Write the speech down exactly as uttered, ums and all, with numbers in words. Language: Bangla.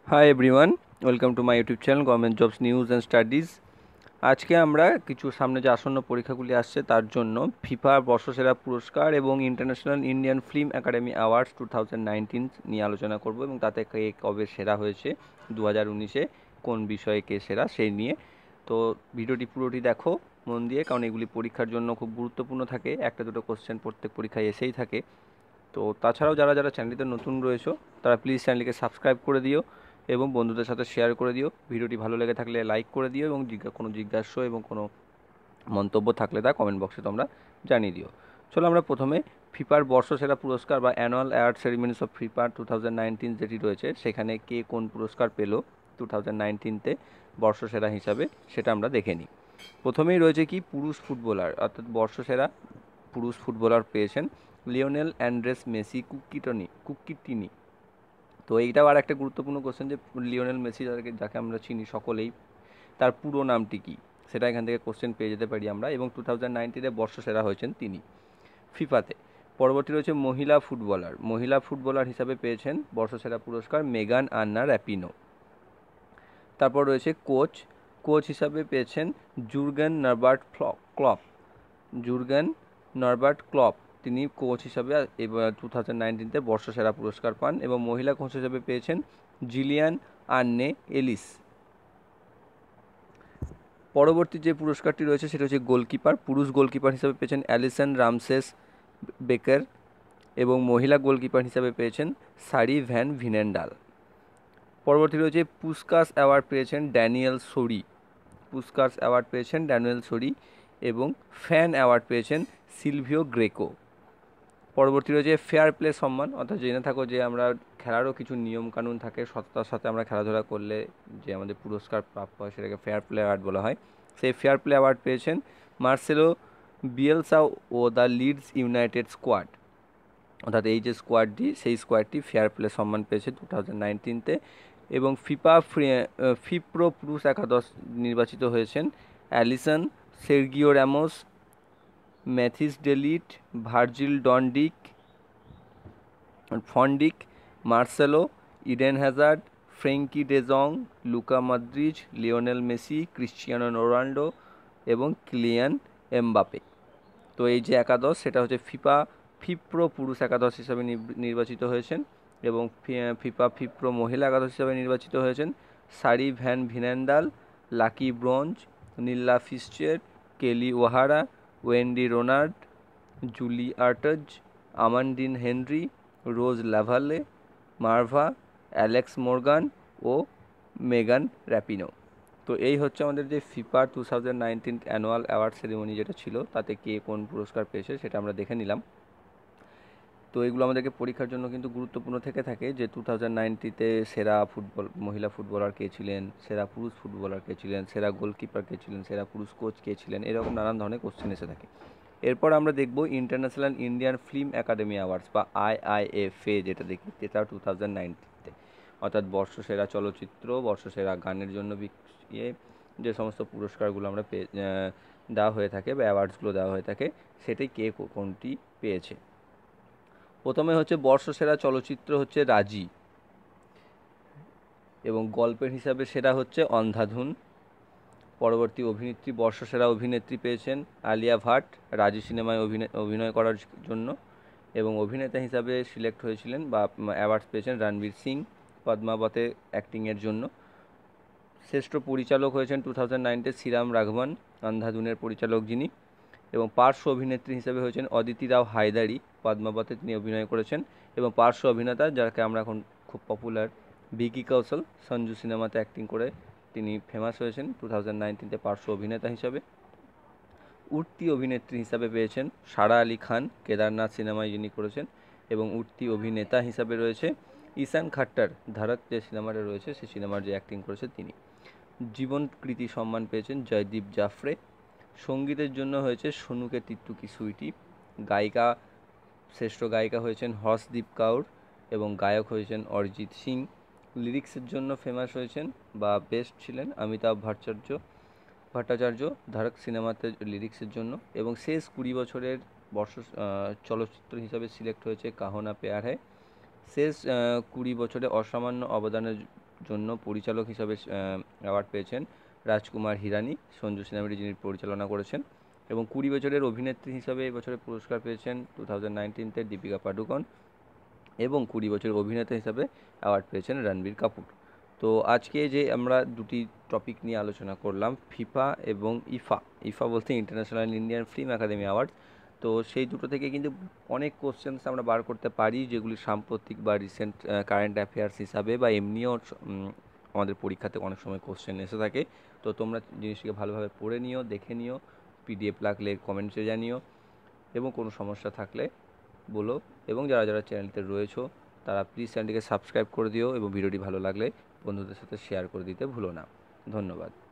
High everyone, welcome to my YouTube channel government jobs news and studies. আজকে আমরা কিছু সামনে যে আসন্ন পরীক্ষাগুলি আসছে তার জন্য ফিফা বর্ষসেরা পুরস্কার এবং international Indian film academy awards two thousand nineteen নিয়ে আলোচনা করব এবং তাতে কে কবে সেরা হয়েছে দু হাজার উনিশে কোন বিষয়ে কে সেরা সেই নিয়ে। তো ভিডিওটি পুরোটি দেখো মন দিয়ে, কারণ এগুলি পরীক্ষার জন্য খুব গুরুত্বপূর্ণ থাকে। একটা দুটো কোশ্চেন প্রত্যেক পরীক্ষায় এসেই থাকে। তো তাছাড়াও যারা যারা চ্যানেলটিতে নতুন রয়েছে তারা প্লিজ চ্যানেলটিকে সাবস্ক্রাইব করে দিও এবং বন্ধুদের সাথে শেয়ার করে দিও। ভিডিওটি ভালো লেগে থাকলে লাইক করে দিও এবং জিজ্ঞা কোনো জিজ্ঞাসা এবং কোনো মন্তব্য থাকলে তা কমেন্ট বক্সে তোমরা জানিয়ে দিও। চলো আমরা প্রথমে ফিফার বর্ষসেরা পুরস্কার বা annual award ceremonies of FIFA two thousand nineteen যেটি রয়েছে সেখানে কে কোন পুরস্কার পেলো টু থাউজেন্ড নাইনটিনতে বর্ষসেরা হিসাবে সেটা আমরা দেখে নিই। প্রথমেই রয়েছে কি পুরুষ ফুটবলার, অর্থাৎ বর্ষসেরা পুরুষ ফুটবলার পেয়েছেন Lionel Andres Messi Cuccittini Cuccittini. তো এইটাও আর একটা গুরুত্বপূর্ণ কোশ্চেন যে লিওনেল মেসি যাকে যাকে আমরা চিনি সকলেই, তার পুরো নামটি কী সেটা এখান থেকে কোশ্চেন পেয়ে যেতে পারি আমরা। এবং টু থাউজেন্ড নাইনটিনে বর্ষসেরা হয়েছেন তিনি ফিফাতে। পরবর্তী রয়েছে মহিলা ফুটবলার। মহিলা ফুটবলার হিসাবে পেয়েছেন বর্ষসেরা পুরস্কার মেগান আন্না র্যাপিনো। তারপর রয়েছে কোচ। কোচ হিসাবে পেয়েছেন Jurgen Norbert Klopp. Jurgen Norbert Klopp তিনি কোচ হিসাবে এবার টু থাউজেন্ড নাইনটিনতে বর্ষসেরা পুরস্কার পান। এবং মহিলা কোচ হিসাবে পেয়েছেন জিলিয়ান আন্নে এলিস। পরবর্তী যে পুরস্কারটি রয়েছে সেটা হচ্ছে গোলকিপার। পুরুষ গোলকিপার হিসাবে পেয়েছেন অ্যালিসন রামসেস বেকার এবং মহিলা গোলকিপার হিসাবে পেয়েছেন সারি ভ্যান ভিনেন্ডাল। পরবর্তী রয়েছে পুস্কাস অ্যাওয়ার্ড পেয়েছেন ড্যানিয়েল সোরি। পুস্কাস অ্যাওয়ার্ড পেয়েছেন ড্যানিয়েল সোরি এবং ফ্যান অ্যাওয়ার্ড পেয়েছেন সিলভিও গ্রেকো। পরবর্তী রয়েছে ফেয়ার প্লে সম্মান, অর্থাৎ জেনে থাকো যে আমরা খেলারও কিছু নিয়মকানুন থাকে, সততার সাথে আমরা খেলাধুলা করলে যে আমাদের পুরস্কার প্রাপ্য হয় সেটাকে ফেয়ার প্লে অ্যাওয়ার্ড বলা হয়। সেই ফেয়ার প্লে অ্যাওয়ার্ড পেয়েছেন মার্সেলো বিয়েলসা ও দ্য লিডস ইউনাইটেড স্কোয়াড, অর্থাৎ এই যে স্কোয়াডটি সেই স্কোয়াডটি ফেয়ার প্লে সম্মান পেয়েছে টু থাউজেন্ড নাইনটিনতে। এবং ফিফা ফিপ্রো পুরুষ একাদশ নির্বাচিত হয়েছেন Alisson, Sergio Ramos, Matthijs de Ligt, Virgil ডনডিক van Dijk, Marcelo, Eden Hazard, Frenkie de Jong, Luka Modric, Lionel Messi, Cristiano Ronaldo এবং কিলিয়ান এমবাপে। তো এই যে একাদশ সেটা হচ্ছে ফিফা ফিপ্রো পুরুষ একাদশ হিসাবে নির্বাচিত হয়েছেন। এবং ফিফা ফিপ্রো মহিলা একাদশ হিসাবে নির্বাচিত হয়েছেন Sari van Veenendaal, Lucy Bronze, Nilla Fischer, Kelley O'Hara, Wendie Renard, Julie Ertz, Amandine Henry, Rose Lavelle, Marta, Alex Morgan ও মেগান র্যাপিনো। তো এই হচ্ছে আমাদের যে FIFA two thousand nineteen annual award ceremony যেটা ছিল তাতে কে কোন পুরস্কার পেয়েছে সেটা আমরা দেখে নিলাম। তো এগুলো আমাদেরকে পরীক্ষার জন্য কিন্তু গুরুত্বপূর্ণ থেকে থাকে যে টু থাউজেন্ড নাইনটিতে সেরা ফুটবল মহিলা ফুটবলার কে ছিলেন, সেরা পুরুষ ফুটবলার কে ছিলেন, সেরা গোলকিপার কে ছিলেন, সেরা পুরুষ কোচ কে ছিলেন, এরকম নানান ধরনের কোশ্চেন এসে থাকে। এরপর আমরা দেখব international Indian film academy awards বা আইআইএফএ, যেটা দেখি যেটা টু থাউজেন্ড নাইনটিতে, অর্থাৎ বর্ষসেরা চলচ্চিত্র, বর্ষসেরা গানের জন্য ইয়ে যে সমস্ত পুরস্কারগুলো আমরা পেয়ে দেওয়া হয়ে থাকে বা অ্যাওয়ার্ডসগুলো দেওয়া হয়ে থাকে সেটাই কে কোনটি পেয়েছে। প্রথমে হচ্ছে বর্ষসেরা চলচ্চিত্র হচ্ছে রাজি এবং গল্পের হিসাবে সেরা হচ্ছে অন্ধাধুন। পরবর্তী অভিনেত্রী বর্ষসেরা অভিনেত্রী পেয়েছেন আলিয়া ভাট রাজি সিনেমায় অভিনয় অভিনয় করার জন্য। এবং অভিনেতা হিসাবে সিলেক্ট হয়েছিলেন বা অ্যাওয়ার্ডস পেয়েছেন রণবীর সিং পদ্মাবতে অ্যাক্টিংয়ের জন্য। শ্রেষ্ঠ পরিচালক হয়েছেন টু থাউজেন্ড নাইনটে শ্রীরাম রাঘবন, অন্ধাধুনের পরিচালক যিনি। এবং পার্শ্ব অভিনেত্রী হিসেবে হয়েছেন অদিতি রাও হায়দারি, পদ্মাবতে তিনি অভিনয় করেছেন। এবং পার্শ্ব অভিনেতা যাকে আমরা এখন খুব পপুলার ভিকি কৌশল, সঞ্জু সিনেমাতে অ্যাক্টিং করে তিনি ফেমাস হয়েছেন টু থাউজেন্ড নাইনটিনতে পার্শ্ব অভিনেতা হিসাবে। উঠতি অভিনেত্রী হিসাবে পেয়েছেন সারা আলি খান, কেদারনাথ সিনেমায় যিনি করেছেন। এবং উঠতি অভিনেতা হিসাবে রয়েছে ঈশান খাট্টার, ধারক যে সিনেমাটা রয়েছে সেই সিনেমার যে অ্যাক্টিং করেছে তিনি। জীবনকৃতি সম্মান পেয়েছেন জয়দীপ জাফরে। সঙ্গীতের জন্য হয়েছে সোনুকে তিত্তুকি সুইটি। গায়িকা শ্রেষ্ঠ গায়িকা হয়েছেন হর্ষদীপ কাউর এবং গায়ক হয়েছেন অরিজিৎ সিং। লিরিক্সের জন্য ফেমাস হয়েছেন বা বেস্ট ছিলেন অমিতাভ ভট্টাচার্য ভট্টাচার্য ধারক সিনেমাতে লিরিক্সের জন্য। এবং শেষ কুড়ি বছরের বর্ষ চলচ্চিত্র হিসাবে সিলেক্ট হয়েছে কাহো না প্যার হ্যায়। শেষ কুড়ি বছরে অসামান্য অবদানের জন্য পরিচালক হিসাবে অ্যাওয়ার্ড পেয়েছেন রাজকুমার হিরানি, সঞ্জু সিনহামিরি যিনি পরিচালনা করেছেন। এবং কুড়ি বছরের অভিনেত্রী হিসাবে এবছরে পুরস্কার পেয়েছেন টু থাউজেন্ড নাইনটিনতে দীপিকা পাডুকোন, এবং কুড়ি বছরের অভিনেতা হিসাবে অ্যাওয়ার্ড পেয়েছেন রণবীর কাপুর। তো আজকে যে আমরা দুটি টপিক নিয়ে আলোচনা করলাম, ফিফা এবং ইফা, ইফা বলতে international Indian film academy award, তো সেই দুটো থেকে কিন্তু অনেক কোশ্চেন্স আমরা বার করতে পারি, যেগুলি সাম্প্রতিক বা রিসেন্ট কারেন্ট অ্যাফেয়ার্স হিসাবে বা এমনিও আমাদের পরীক্ষাতে অনেক সময় কোশ্চেন এসে থাকে। তো তোমরা জিনিসটিকে ভালোভাবে পড়ে নিও, দেখে নিও, পিডিএফ লাগলে কমেন্টসে জানিও, এবং কোনো সমস্যা থাকলে বলো। এবং যারা যারা চ্যানেলতে রয়েছো তারা প্লিজ চ্যানেলটিকে সাবস্ক্রাইব করে দিও, এবং ভিডিওটি ভালো লাগলে বন্ধুদের সাথে শেয়ার করে দিতে ভুলো না। ধন্যবাদ।